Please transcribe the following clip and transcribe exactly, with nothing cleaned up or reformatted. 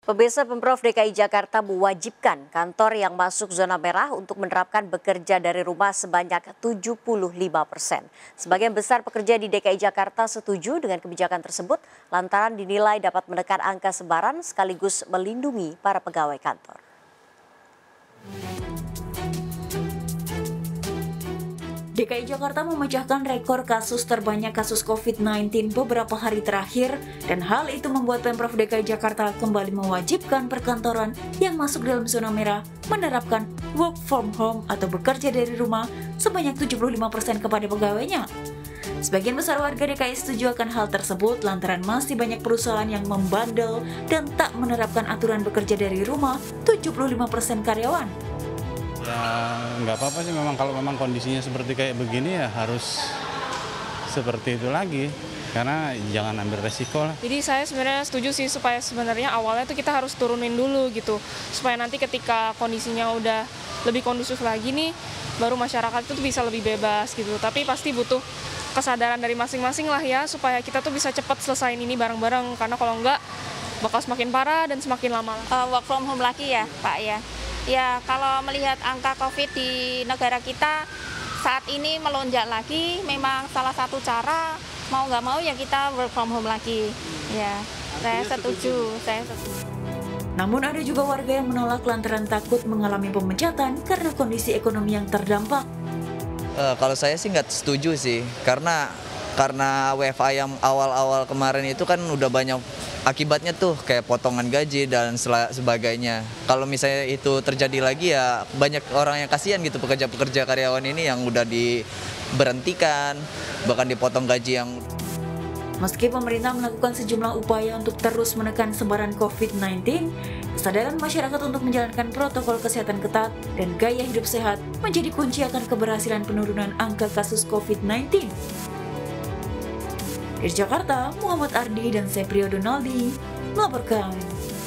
Pemirsa, Pemprov D K I Jakarta mewajibkan kantor yang masuk zona merah untuk menerapkan bekerja dari rumah sebanyak tujuh puluh lima persen. Sebagian besar pekerja di D K I Jakarta setuju dengan kebijakan tersebut lantaran dinilai dapat menekan angka sebaran sekaligus melindungi para pegawai kantor. D K I Jakarta memecahkan rekor kasus terbanyak kasus covid sembilan belas beberapa hari terakhir dan hal itu membuat Pemprov D K I Jakarta kembali mewajibkan perkantoran yang masuk dalam zona merah menerapkan work from home atau bekerja dari rumah sebanyak tujuh puluh lima persen kepada pegawainya. Sebagian besar warga D K I setuju akan hal tersebut lantaran masih banyak perusahaan yang membandel dan tak menerapkan aturan bekerja dari rumah tujuh puluh lima persen karyawan. Ya nggak apa-apa sih, memang kalau memang kondisinya seperti kayak begini ya harus seperti itu lagi, karena jangan ambil resiko lah. Jadi saya sebenarnya setuju sih supaya sebenarnya awalnya tuh kita harus turunin dulu gitu, supaya nanti ketika kondisinya udah lebih kondusif lagi nih, baru masyarakat itu bisa lebih bebas gitu. Tapi pasti butuh kesadaran dari masing-masing lah ya, supaya kita tuh bisa cepat selesaiin ini bareng-bareng, karena kalau enggak bakal semakin parah dan semakin lama. Uh, work from home lagi ya Pak ya. Ya, kalau melihat angka COVID di negara kita saat ini melonjak lagi, memang salah satu cara mau nggak mau ya kita work from home lagi. Ya, saya setuju, saya setuju. Namun ada juga warga yang menolak lantaran takut mengalami pemecatan karena kondisi ekonomi yang terdampak. Uh, kalau saya sih nggak setuju sih, karena karena W F H yang awal-awal kemarin itu kan udah banyak akibatnya tuh kayak potongan gaji dan sebagainya. Kalau misalnya itu terjadi lagi ya banyak orang yang kasihan gitu, pekerja-pekerja karyawan ini yang udah diberhentikan, bahkan dipotong gaji yang... Meski pemerintah melakukan sejumlah upaya untuk terus menekan sebaran covid sembilan belas, kesadaran masyarakat untuk menjalankan protokol kesehatan ketat dan gaya hidup sehat menjadi kunci akan keberhasilan penurunan angka kasus covid sembilan belas. Dari Jakarta, Muhammad Ardi dan Seprio Donaldi melaporkan.